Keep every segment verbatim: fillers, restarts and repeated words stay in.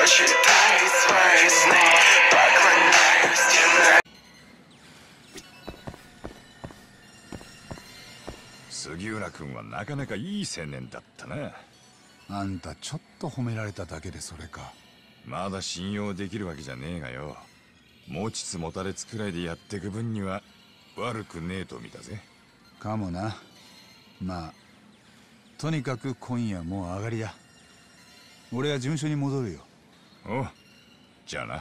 прочитай свои сны, поклоняюсь темноте. 杉浦君はなかなかいい青年だったな。 あんたちょっと褒められただけでそれか。 まだ信用できるわけじゃねえがよ。持ちつ持たれつくらいでやってく分には悪くねえと見たぜ。 かもな。まあとにかく今夜もう上がりだ。俺は事務所に戻るよ。 おう、じゃあな。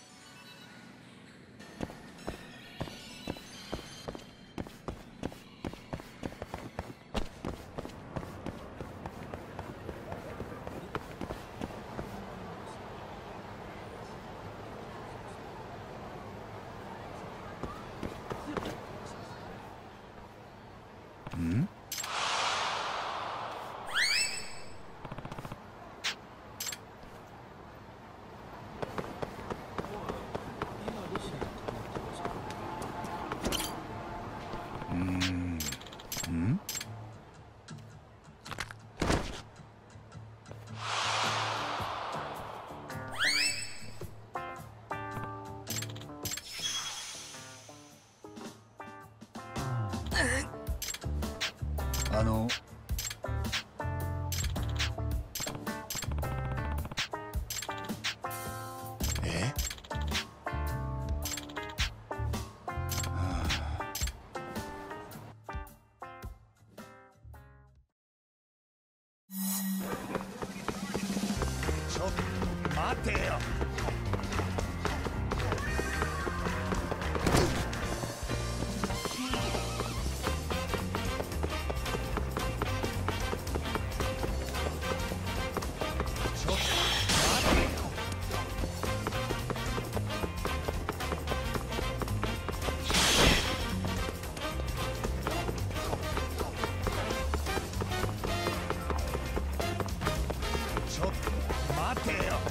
ん？あのえ？はあ、ちょっと待てよ。ちょっと待てよ。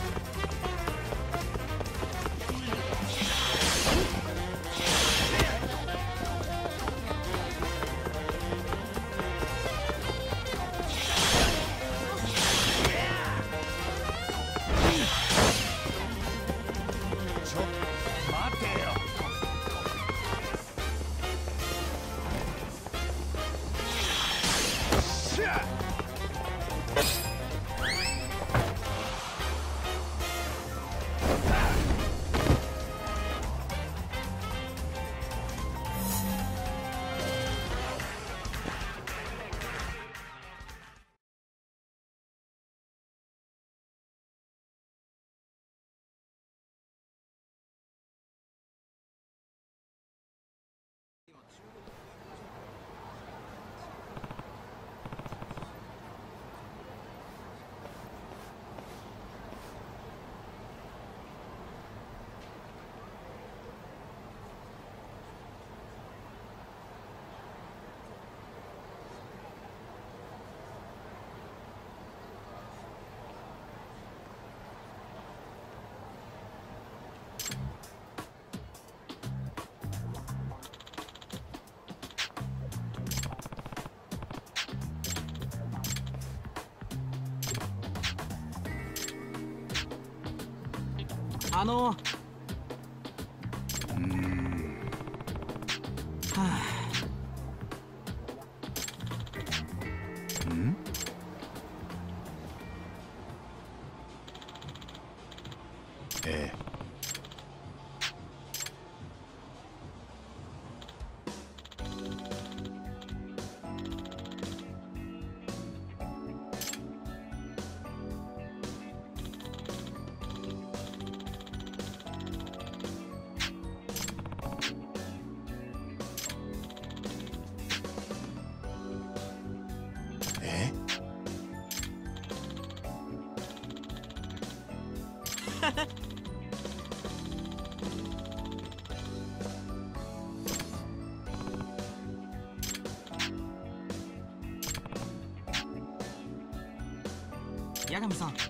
あのうーん。 はあ。ん？ええ。え？ 八神さん。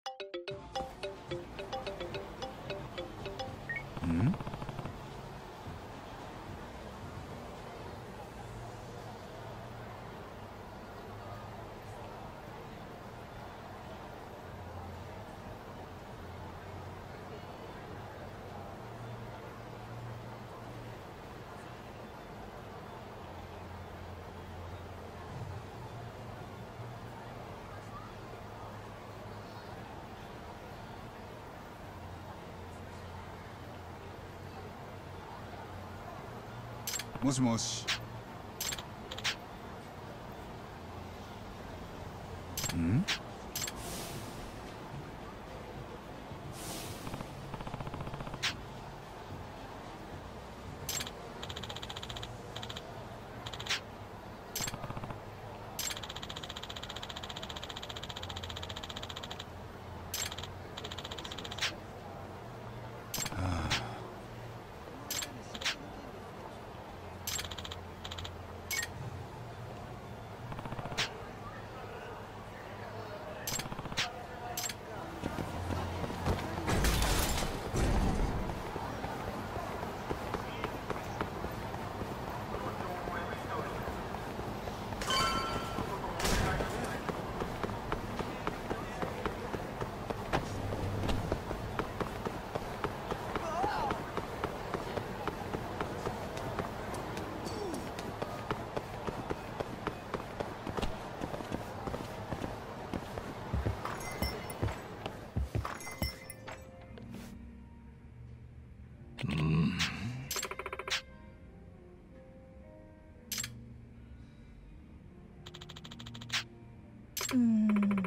ん？もしもし。ん？ うーん。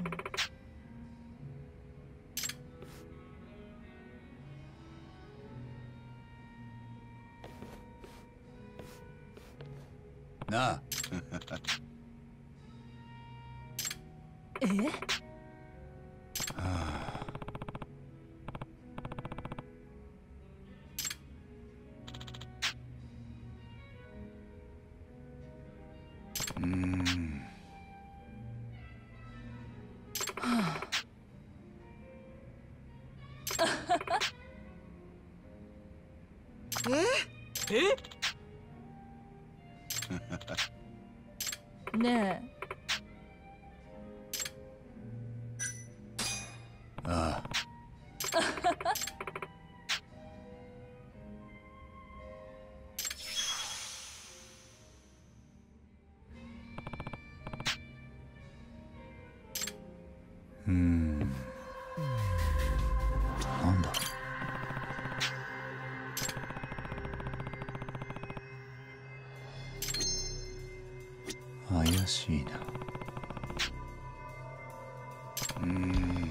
なあ。 え？ はあ。うーん。 はあ。 え？ ねえ。 ああ。うーん。なんだ。怪しいな。うーん。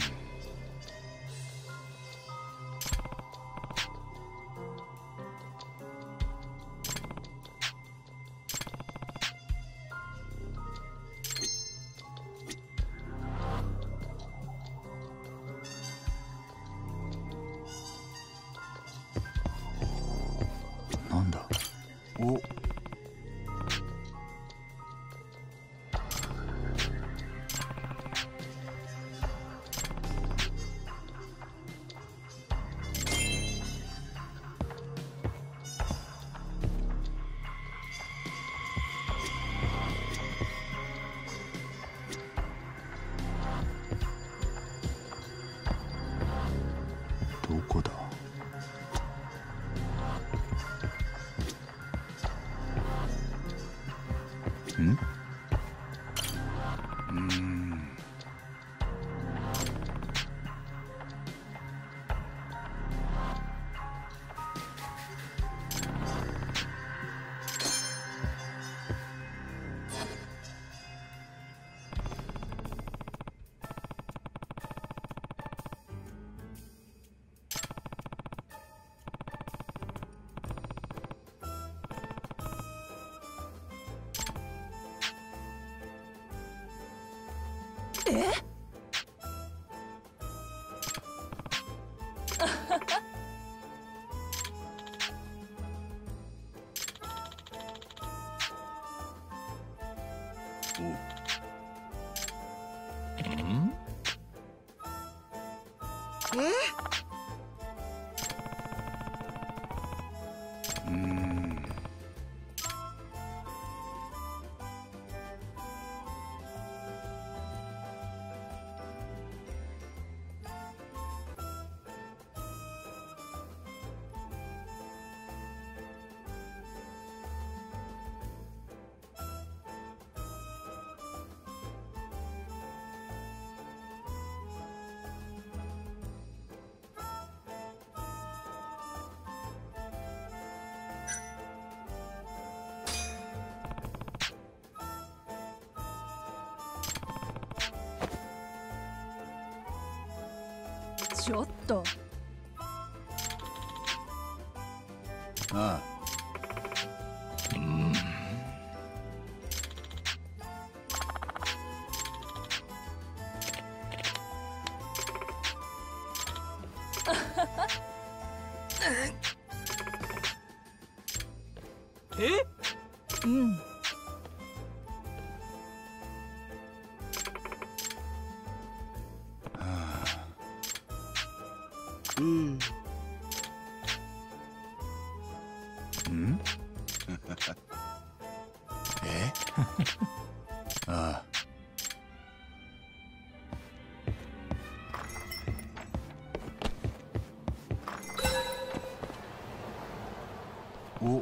なんだ。お。どこだ。ん？うーん。 え？ お。ん？ うーん。 ちょっと。 ああ。 え？ うん。 うん。うんえああ。お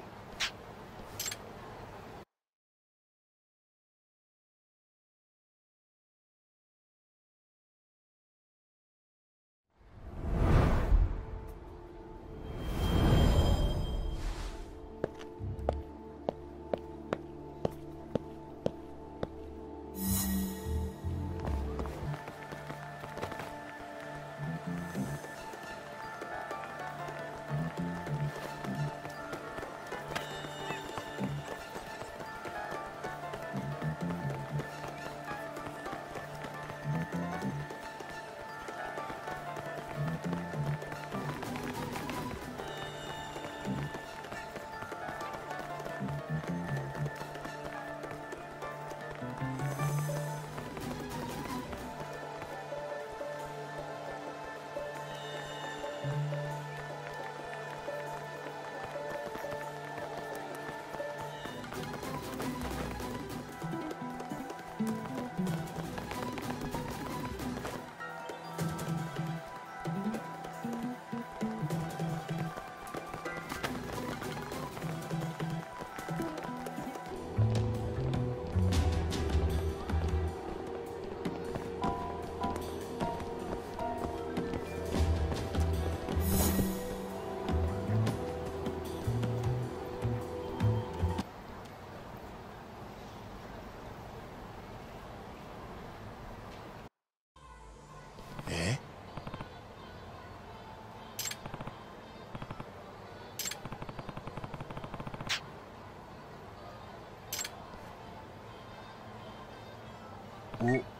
えお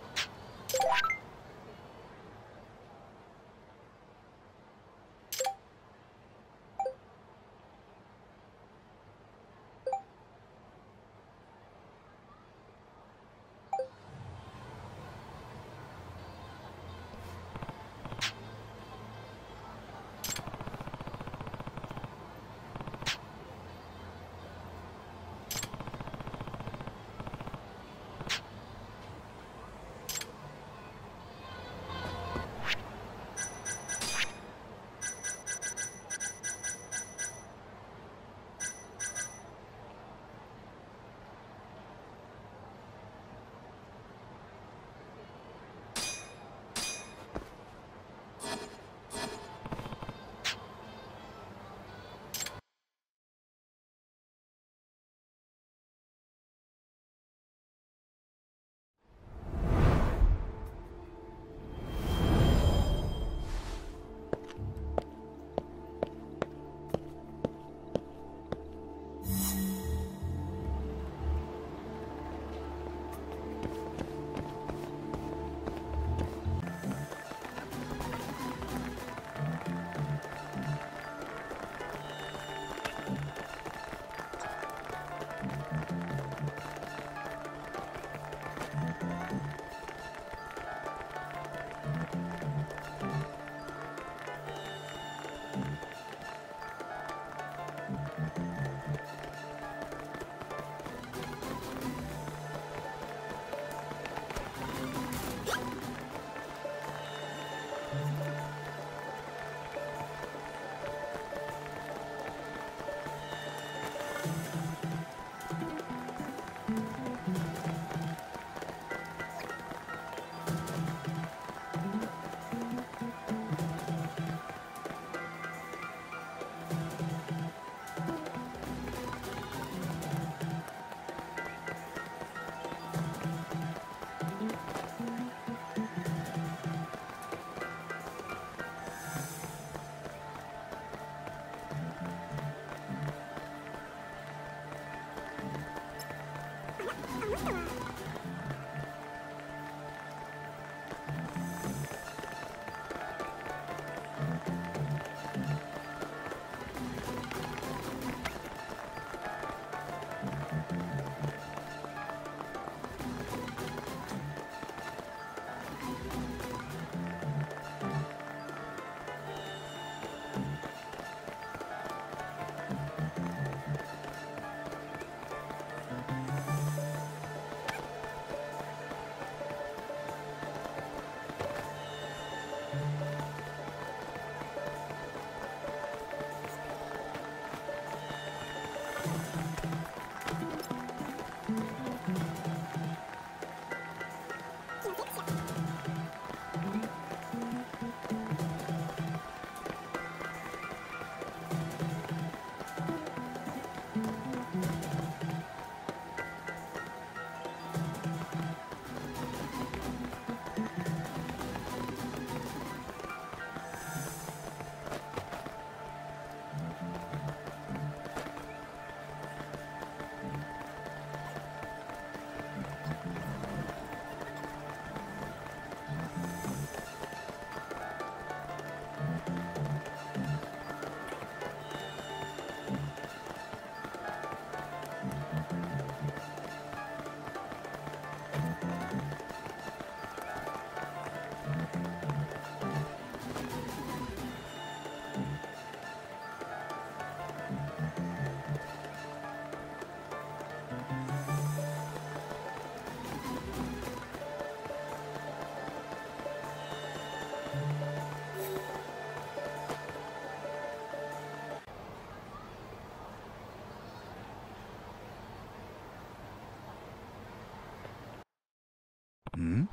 ん？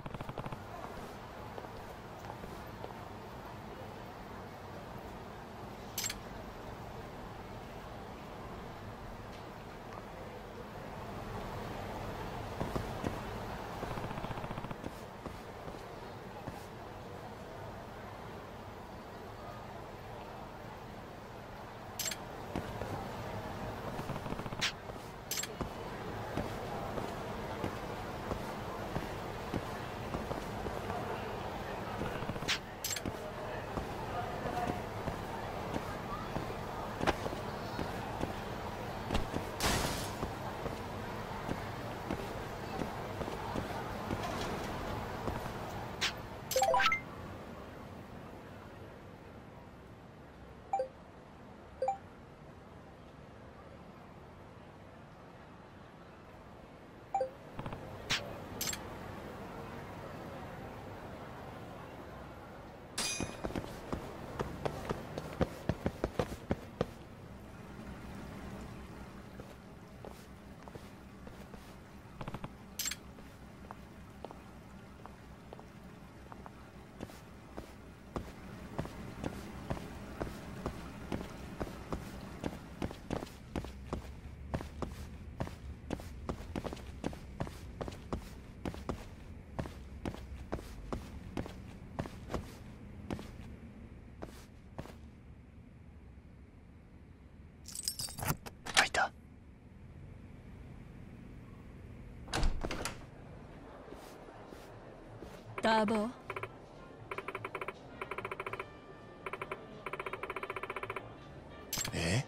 開いた。 ターボ。 え？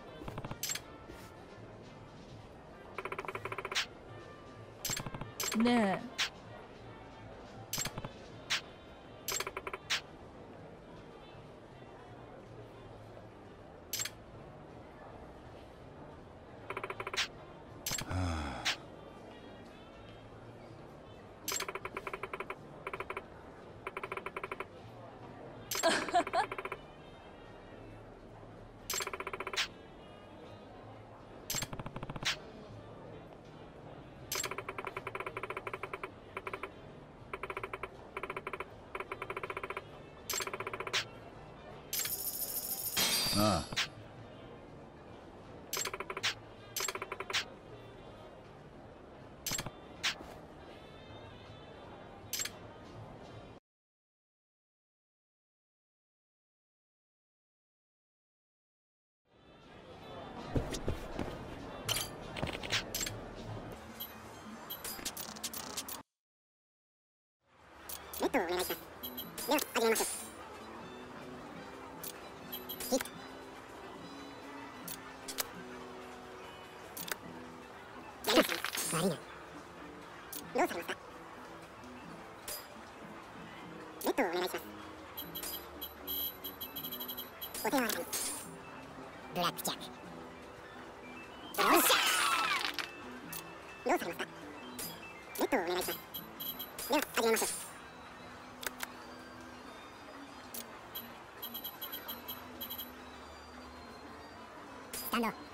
ねえ。 ああ。 ネットをお願いします。では始めましょう。ヒット。やりますね。悪いな。どうされますか？ネットをお願いします。お手柔らかに。ブラックジャック。よっしゃ。どうされますか？ネットをお願いします。では始めましょう。スタンド。引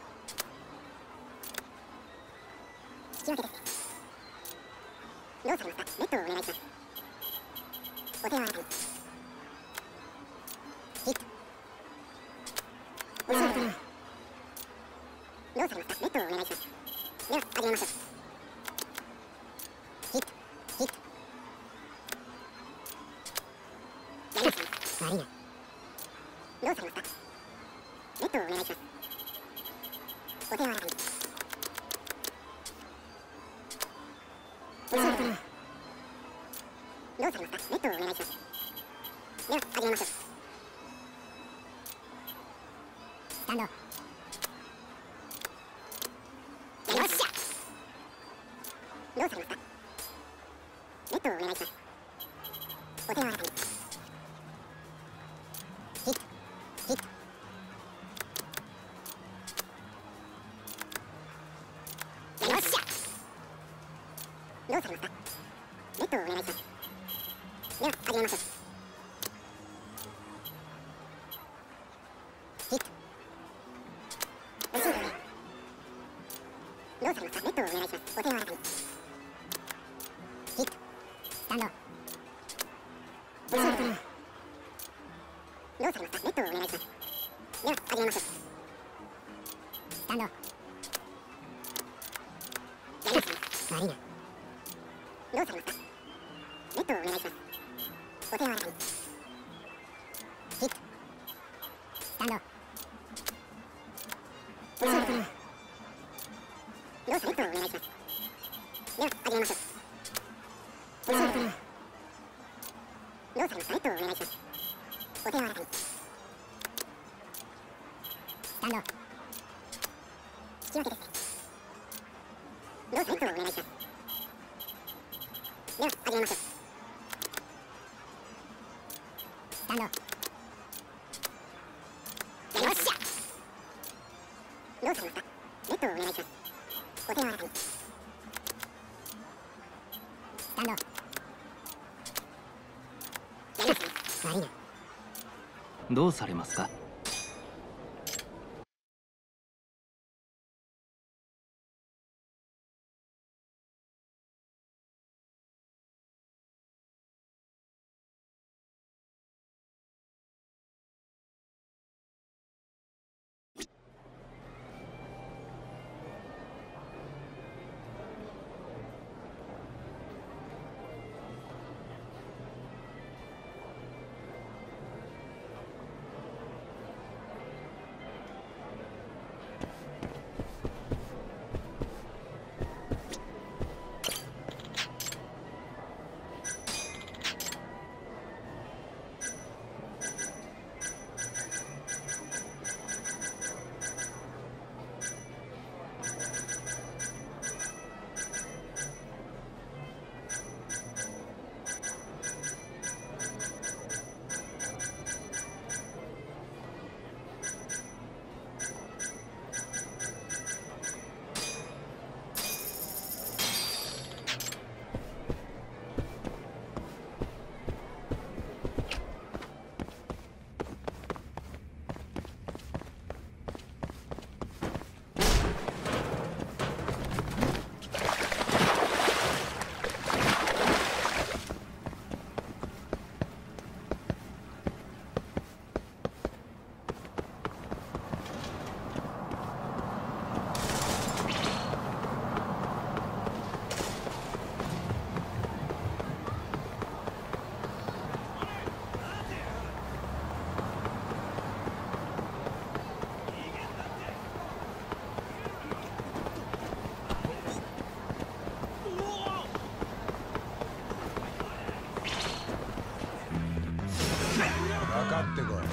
き分けですね。どうされますか？ネットをお願いします。お手柔らかに。ヒット。お手柔らかに。どうされますか？ネットをお願いします。では始めましょう。ヒット。ヒット。やりますね。悪いな。どうされますか？ネットをお願いします。お手柔らかに。お手柔らかに。どうされますか？ネットをお願いします。では始めましょう。スタンド。よっしゃ。どうされますか？ネットをお願いします。お手柔らかに。 始めましょう。ヒット。レシーブね。どうされますか？ネットをお願いします。お手柔らかに。ヒット。スタンド。レシーブね。どうされますか？ネットをお願いします。では始めましょう。スタンド。やりますね。悪いな。どうされますか？ネットをお願いします。お手柔らかに。ヒット。スタンド。レシーブね。どうさネットをお願いします。では始めましょう。レシーブね。どうされますか？ネットをお願いします。お手柔らかに。スタンド。引き分けですね。どうさネットをお願いします。では始めましょう。スタンド。やりましょう。どうされますか？ネットをお願いします。お手柔らかに。スタンド。やりますね。悪いな。 どうされますか？ かかってこい。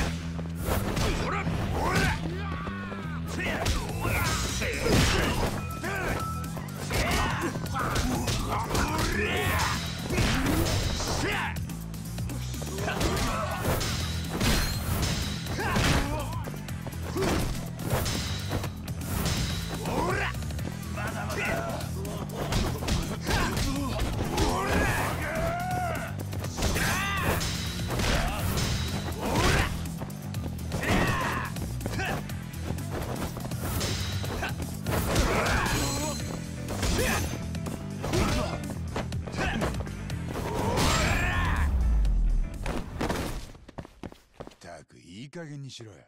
ったくいい加減にしろよ。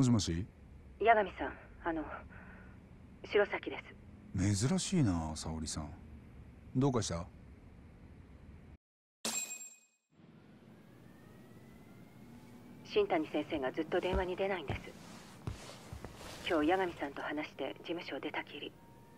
もしもし。 八神さん、あの白崎です。 珍しいな、沙織さん。どうかした？ 新谷先生がずっと電話に出ないんです。今日八神さんと話して事務所を出たきり。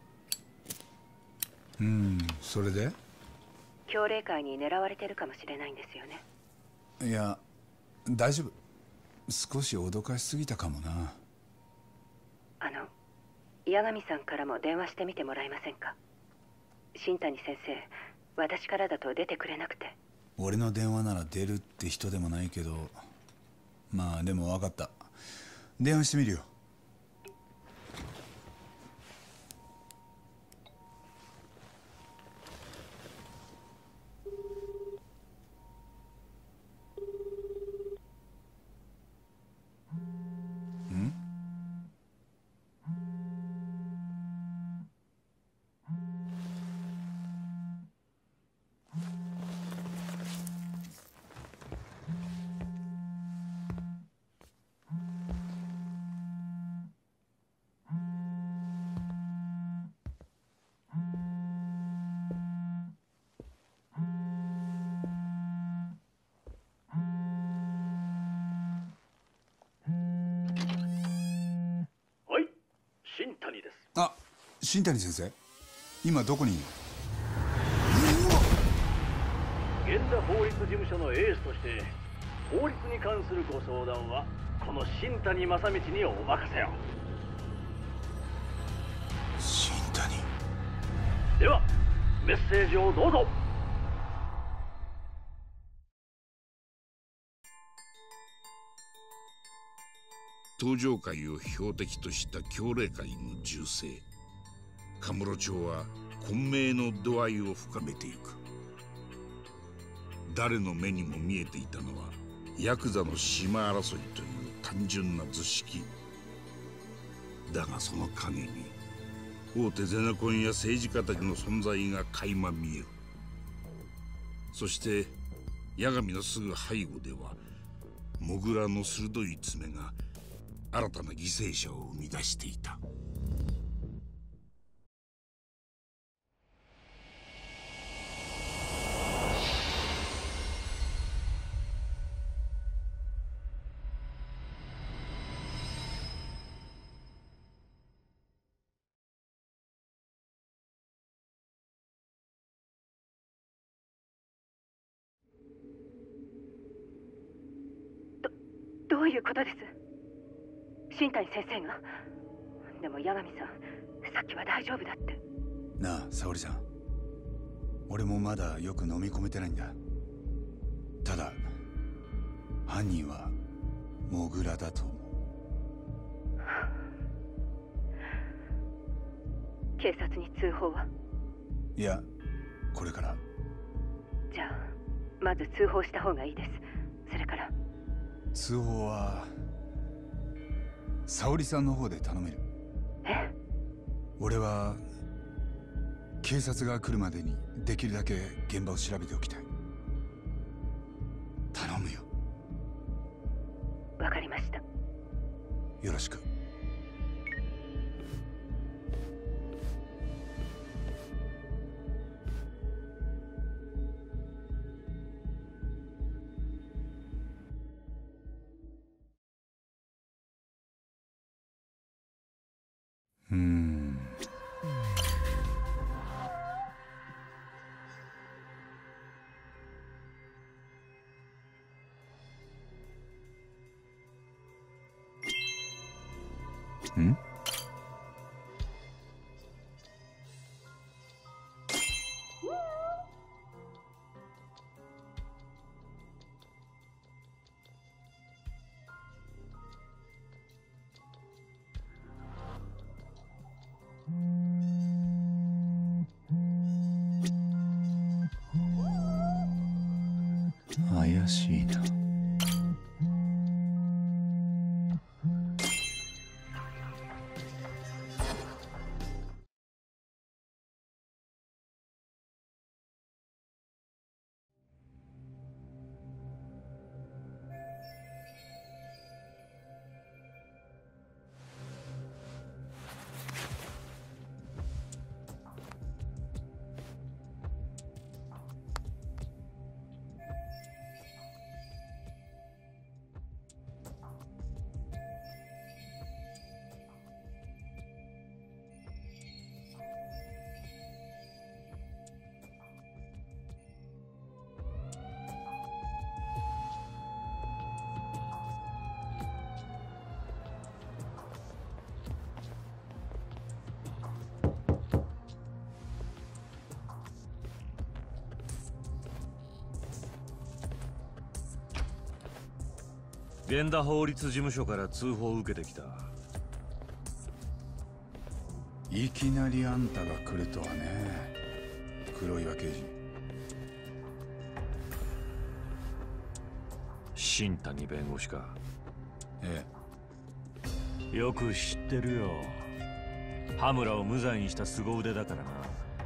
うん、それで？ 強霊会に狙われてるかもしれないんですよね。 いや、大丈夫。少し脅かしすぎたかもな。 あの八神さんからも電話してみてもらえませんか？新谷先生、私からだと出てくれなくて。 俺の電話なら出るって人でもないけど、まあでも分かった。電話してみるよ。あ、新谷先生、今どこにいる？ 源田法律事務所のエースとして法律に関するご相談はこの新谷正道にお任せを。 新谷。 ではメッセージをどうぞ。 東上界を標的とした強霊界の銃声。カムロ町は混迷の度合いを深めていく。誰の目にも見えていたのはヤクザの島争いという単純な図式だが、その陰に大手ゼネコンや政治家たちの存在が垣間見える。そして八神のすぐ背後ではモグラの鋭い爪が新たな犠牲者を生み出していた。 どういうことです？新谷先生が。でも八神さん、さっきは大丈夫だって。 なあ、沙織さん。俺もまだよく飲み込めてないんだ。ただ犯人はモグラだと思う。 警察に通報は？ いや、これから。 じゃあまず通報した方がいいです。それから。 通報は沙織さんの方で頼める。 え？ 俺は警察が来るまでにできるだけ現場を調べておきたい。頼むよ。 わかりました。 よろしく。うーん。ん？怪しいな。 源田法律事務所から通報を受けてきた。 いきなりあんたが来るとはね。黒岩刑事。 新谷弁護士か。 ええ。よく知ってるよ。羽村を無罪にした凄腕だからな。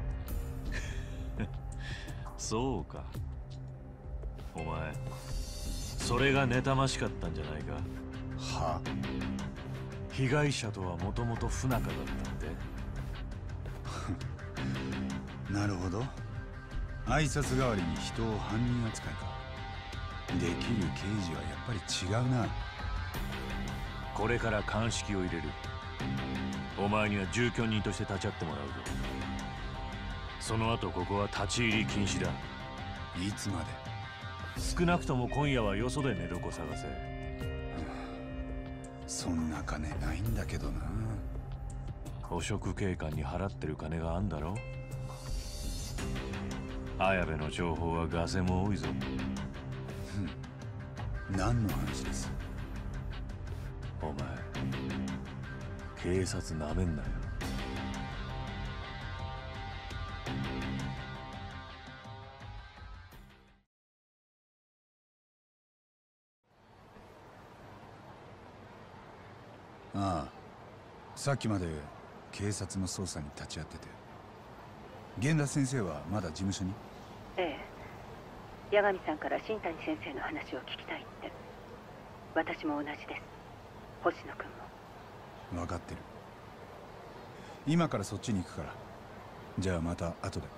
そうか。お前それが妬ましかったんじゃないか。 は？ 被害者とはもともと不仲だったんで。 なるほど。挨拶代わりに人を犯人扱いか。できる刑事はやっぱり違うな。 これから鑑識を入れる。お前には住居人として立ち会ってもらうぞ。その後ここは立ち入り禁止だ。 いつまで？ 少なくとも今夜はよそで寝床探せ。 そんな金ないんだけどな。 汚職警官に払ってる金があんだろ。綾部の情報はガセも多いぞ。 何の話です？ お前警察なめんなよ。 ああ、さっきまで警察の捜査に立ち会ってて。源田先生はまだ事務所に？ ええ、八神さんから新谷先生の話を聞きたいって。私も同じです。星野君も。 分かってる。今からそっちに行くから。じゃあまた後で。